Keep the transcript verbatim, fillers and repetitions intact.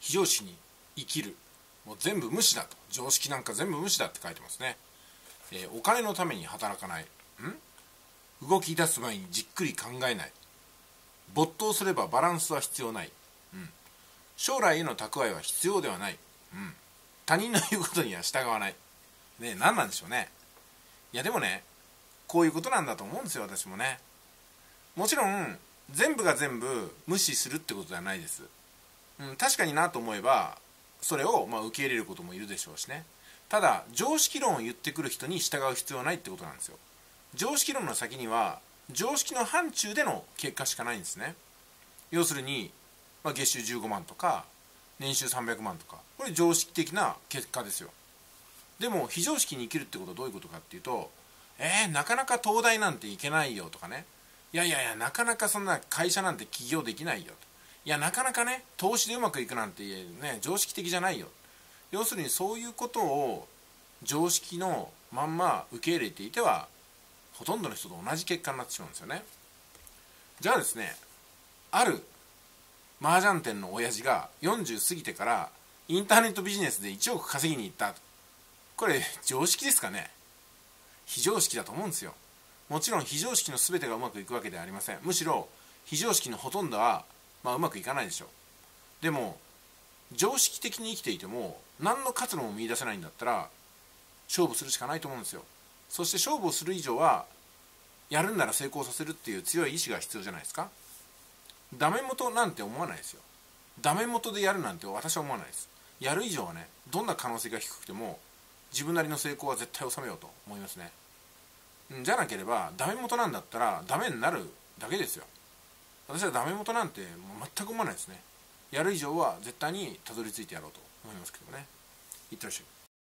非常識に生きる、もう全部無視だと、常識なんか全部無視だって書いてますね。えー、お金のために働かない、ん動き出す前にじっくり考えない、没頭すればバランスは必要ない、うん、将来への蓄えは必要ではない、うん、他人の言うことには従わない、ね、何なんでしょうね。いやでもね、こういうことなんだと思うんですよ、私もね。もちろん全部が全部無視するってことではないです、うん、確かになと思えばそれをまあ受け入れることもいるでしょうしね。ただ常識論を言ってくる人に従う必要はないってことなんですよ。常識論の先には常識の範疇での結果しかないんですね。要するに、まあ、月収じゅうごまんとか年収さんびゃくまんとか、これ常識的な結果ですよ。でも非常識に生きるってことはどういうことかっていうと、えー、なかなか東大なんて行けないよとかね、いやいやいやなかなかそんな会社なんて起業できないよと、いやなかなかね投資でうまくいくなんてね常識的じゃないよ。要するにそういうことを常識のまんま受け入れていてはほとんどの人と同じ結果になってしまうんですよね。じゃあですね、ある麻雀店の親父がよんじゅう過ぎてからインターネットビジネスでいちおく稼ぎに行った、これ常識ですかね。非常識だと思うんですよ。もちろん非常識の全てがうまくいくわけではありません。むしろ非常識のほとんどは、まあ、うまくいかないでしょう。でも常識的に生きていても何の活路も見出せないんだったら勝負するしかないと思うんですよ。そして勝負をする以上はやるんなら成功させるっていう強い意志が必要じゃないですか。ダメ元なんて思わないですよ。ダメ元でやるなんて私は思わないです。やる以上はね、どんな可能性が低くても自分なりの成功は絶対収めようと思いますね。じゃなければダメ元なんだったらダメになるだけですよ。私はダメ元なんてもう全く思わないですね。やる以上は絶対にたどり着いてやろうと思いますけどね。いってらっしゃい。